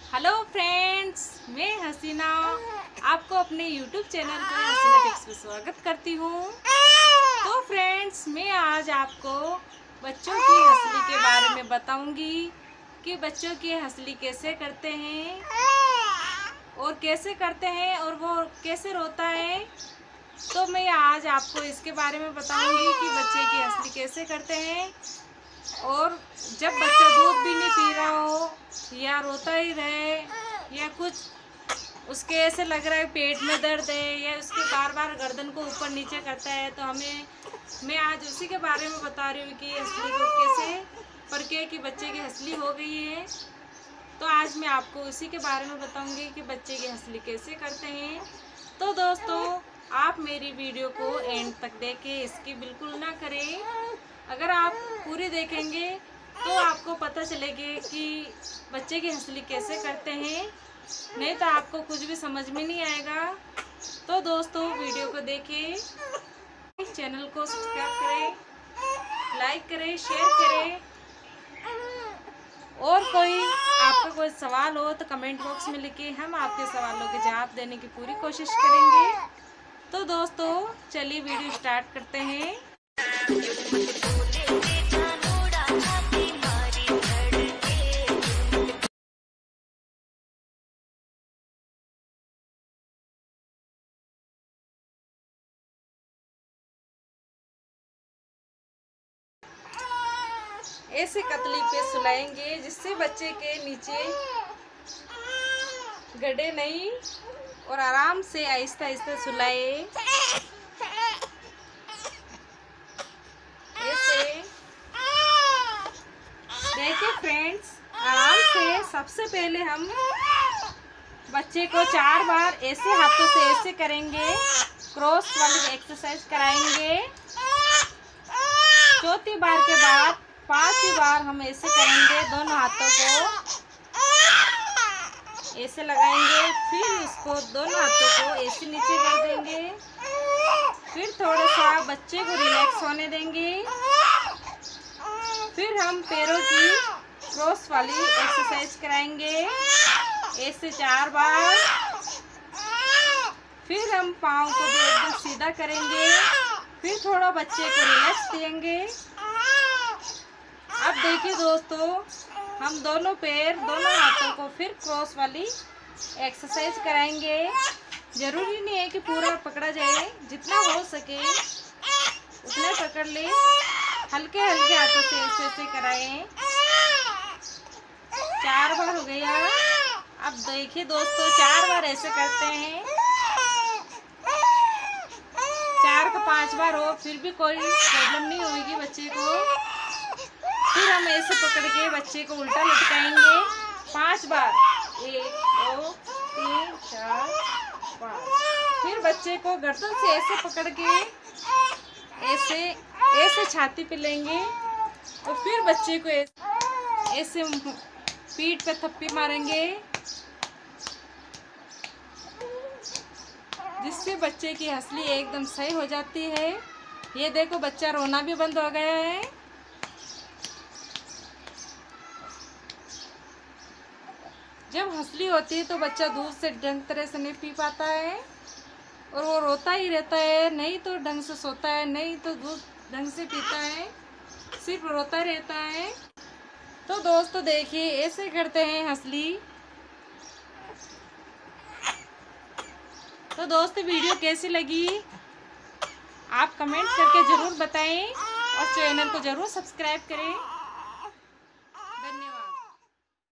Hello friends, मैं हसीना आपको अपने यूट्यूब चैनल पर हसीना टिप्स में स्वागत करती हूँ। तो फ्रेंड्स, मैं आज आपको बच्चों की हंसली के बारे में बताऊंगी कि बच्चों की हंसली कैसे करते हैं और वो कैसे रोता है। तो मैं आज आपको इसके बारे में बताऊंगी कि बच्चे की हंसली कैसे करते हैं। और जब बच्चा दूध भी नहीं पी रहा हो या रोता ही रहे या कुछ उसके ऐसे लग रहा है पेट में दर्द है या उसके बार बार गर्दन को ऊपर नीचे करता है, तो मैं आज उसी के बारे में बता रही हूँ कि हंसली को कैसे परखे कि बच्चे की हंसली हो गई है। तो आज मैं आपको उसी के बारे में बताऊंगी कि बच्चे की हंसली कैसे करते हैं। तो दोस्तों, आप मेरी वीडियो को एंड तक देखें, इसकी बिल्कुल ना करें। अगर आप पूरी देखेंगे तो आपको पता चलेगा कि बच्चे की हंसली कैसे करते हैं, नहीं तो आपको कुछ भी समझ में नहीं आएगा। तो दोस्तों, वीडियो को देखें, चैनल को सब्सक्राइब करें, लाइक करें, शेयर करें। और आपका कोई सवाल हो तो कमेंट बॉक्स में लिखिए, हम आपके सवालों के जवाब देने की पूरी कोशिश करेंगे। तो दोस्तों, चलिए वीडियो स्टार्ट करते हैं। ऐसे कतली पे सुलाएंगे जिससे बच्चे के नीचे गड्ढे नहीं और आराम से आहिस्ता आहिस्ता सुलाए। ऐसे देखिए फ्रेंड्स, आराम से सबसे पहले हम बच्चे को 4 बार ऐसे हाथों से ऐसे करेंगे, क्रॉस वाली एक्सरसाइज कराएंगे। चौथी बार के बाद 5वीं बार हम ऐसे करेंगे, दोनों हाथों को ऐसे लगाएंगे, फिर इसको दोनों हाथों को ऐसे नीचे कर देंगे, फिर थोड़ा सा बच्चे को रिलैक्स होने देंगे। फिर हम पैरों की क्रॉस वाली एक्सरसाइज कराएंगे ऐसे 4 बार। फिर हम पाँव को भी एकदम सीधा करेंगे, फिर थोड़ा बच्चे को रिलैक्स देंगे। अब देखिए दोस्तों, हम दोनों हाथों को फिर क्रॉस वाली एक्सरसाइज कराएंगे। जरूरी नहीं है कि पूरा पकड़ा जाए, जितना हो सके उतना पकड़ ले, हल्के हल्के हाथों से ऐसे ऐसे कराएं। 4 बार हो गया। अब देखिए दोस्तों, 4 बार ऐसे करते हैं, 4 का 5 बार हो फिर भी कोई प्रॉब्लम नहीं होगी बच्चे को। फिर हम ऐसे पकड़ के बच्चे को उल्टा लटकाएंगे 5 बार, 1 2 3 4 5। फिर बच्चे को गर्दन से ऐसे पकड़ के ऐसे छाती पे लेंगे और फिर बच्चे को ऐसे पीठ पे थप्पी मारेंगे, जिससे बच्चे की हंसली एकदम सही हो जाती है। ये देखो, बच्चा रोना भी बंद हो गया है। जब हंसली होती है तो बच्चा दूध से ढंग तरह से नहीं पी पाता है और वो रोता ही रहता है, नहीं तो ढंग से सोता है, नहीं तो दूध ढंग से पीता है, सिर्फ रोता रहता है। तो दोस्तों देखिए, ऐसे करते हैं हंसली। तो दोस्तों, वीडियो कैसी लगी आप कमेंट करके ज़रूर बताएं और चैनल को ज़रूर सब्सक्राइब करें।